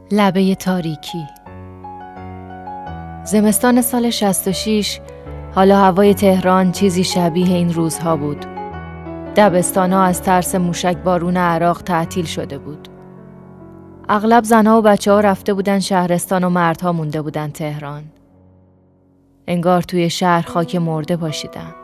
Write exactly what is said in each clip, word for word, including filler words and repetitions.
لبه تاریکی. زمستان سال شصت و شش حالا هوای تهران چیزی شبیه این روزها بود. دبستان‌ها از ترس موشک بارون عراق تعطیل شده بود. اغلب زنها و بچه‌ها رفته بودن شهرستان و مردها مونده بودن تهران. انگار توی شهر خاک مرده پاشیدن.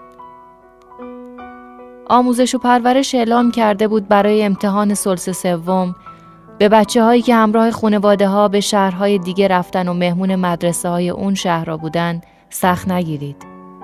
آموزش و پرورش اعلام کرده بود برای امتحان ثلث سوم به بچه هایی که همراه خانواده ها به شهرهای دیگه رفتن و مهمون مدرسه های اون شهر را بودن سخت نگیرید.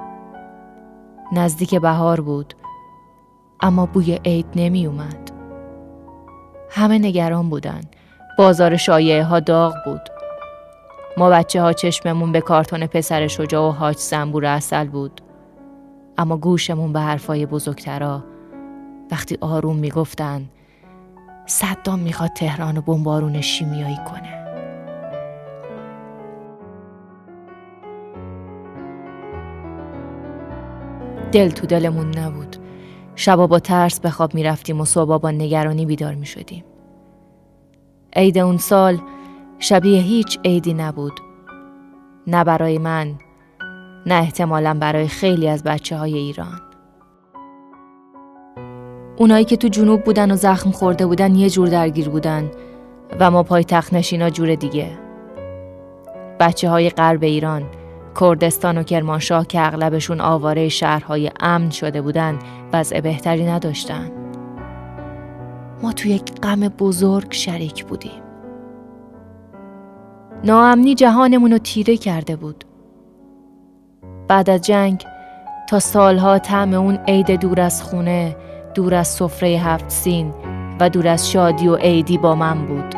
نزدیک بهار بود، اما بوی عید نمی اومد. همه نگران بودن. بازار شایعه ها داغ بود. ما بچه ها چشممون به کارتون پسر شجاع و حاج زنبور عسل بود. اما گوشمون به حرفای بزرگترا وقتی آروم میگفتن صدام میخواد تهران رو بمبارون شیمیایی کنه. دل تو دلمون نبود. شبا با ترس به خواب میرفتیم و صبح با نگرانی بیدار میشدیم. عید اون سال شبیه هیچ عیدی نبود. نه برای من، نه احتمالاً برای خیلی از بچه های ایران. اونایی که تو جنوب بودن و زخم خورده بودن یه جور درگیر بودن و ما پایتخت نشینا جور دیگه. بچه های غرب ایران، کردستان و کرمانشاه که اغلبشون آواره شهرهای امن شده بودن وضع بهتری نداشتن. ما تو یک غم بزرگ شریک بودیم. ناامنی جهانمون رو تیره کرده بود. بعد از جنگ تا سالها طعم اون عید دور از خونه، دور از سفره هفت سین و دور از شادی و عیدی با من بود.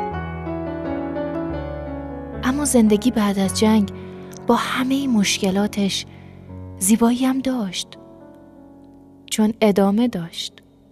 اما زندگی بعد از جنگ با همه مشکلاتش زیبایی هم داشت، چون ادامه داشت.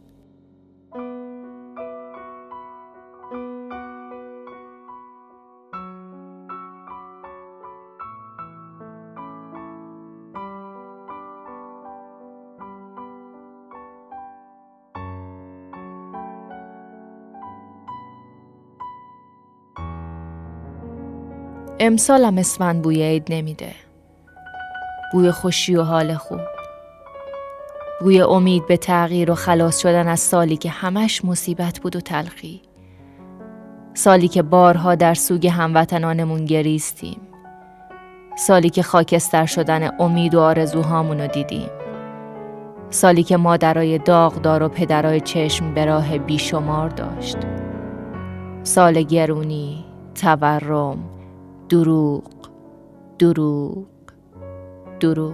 امسال هم اسفند بوی عید نمیده. بوی خوشی و حال خوب. بوی امید به تغییر و خلاص شدن از سالی که همش مصیبت بود و تلخی. سالی که بارها در سوگ هموطنانمون گریستیم. سالی که خاکستر شدن امید و آرزوهامونو دیدیم. سالی که مادرای داغدار و پدرای چشم به راه بیشمار داشت. سال گرونی، تورم، دروغ، دروغ، دروغ.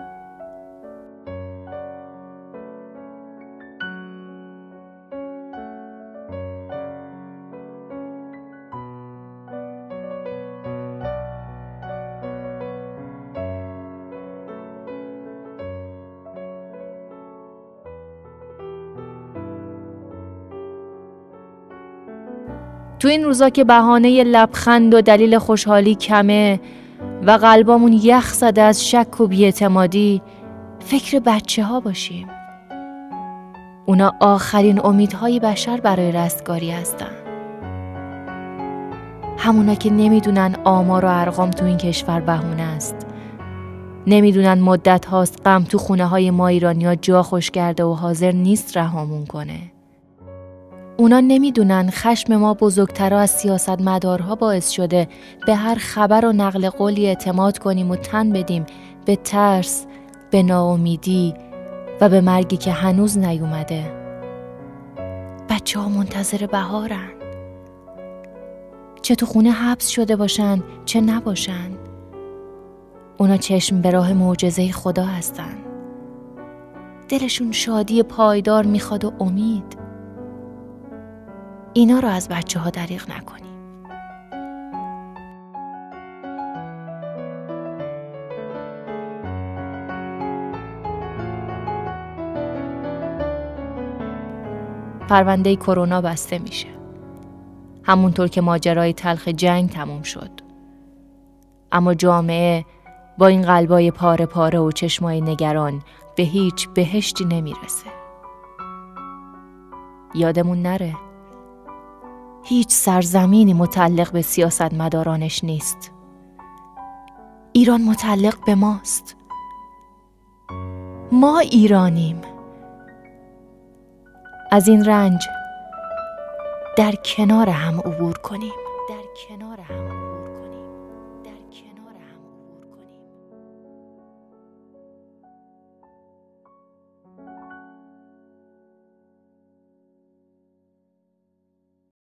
تو این روزا که بهانه لبخند و دلیل خوشحالی کمه و قلبامون یخ زده از شک و بی‌اعتمادی، فکر بچه ها باشیم. اونا آخرین امیدهای بشر برای رستگاری هستن. همونا که نمیدونن آمار و ارقام تو این کشور بهونه است. نمیدونن مدت هاست غم تو خونه های ما ایرانیا جا خوش کرده و حاضر نیست رهامون کنه. اونا نمیدونن خشم ما بزرگترها از سیاستمدارها باعث شده به هر خبر و نقل قولی اعتماد کنیم و تن بدیم به ترس، به ناامیدی و به مرگی که هنوز نیومده. بچه ها منتظر بهارن. چه تو خونه حبس شده باشن، چه نباشن. اونا چشم به راه معجزه خدا هستن. دلشون شادی پایدار میخواد و امید. اینا رو از بچه ها دریغ نکنیم. پرونده کرونا بسته میشه. همونطور که ماجرای تلخ جنگ تموم شد. اما جامعه با این قلبای پاره پاره و چشمای نگران به هیچ بهشتی نمیرسه. یادمون نره هیچ سرزمینی متعلق به سیاستمدارانش نیست. ایران متعلق به ماست. ما ایرانیم. از این رنج در کنار هم عبور کنیم.